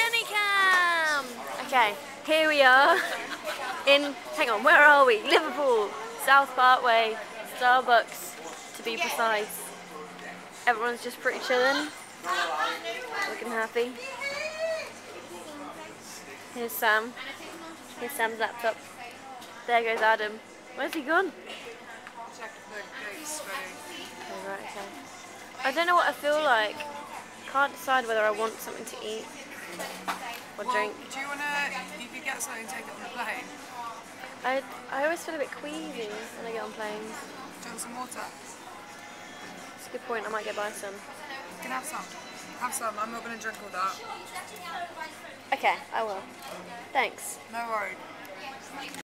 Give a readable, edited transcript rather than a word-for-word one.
Jenny Cam! Okay, here we are in, hang on, where are we? Liverpool, South Parkway, Starbucks to be precise. Everyone's just pretty chilling, looking happy. Here's Sam. Here's Sam's laptop. There goes Adam. Where's he gone? Check the gates ready. Oh, right, okay. I don't know what I feel like. Can't decide whether I want something to eat or drink. Do you wanna? You could get something and take it on the plane. I always feel a bit queasy when I get on planes. Do you want some water? That's a good point. I might get by some. You can have some. Have some. I'm not gonna drink all that. Okay, I will. Thanks. No worries.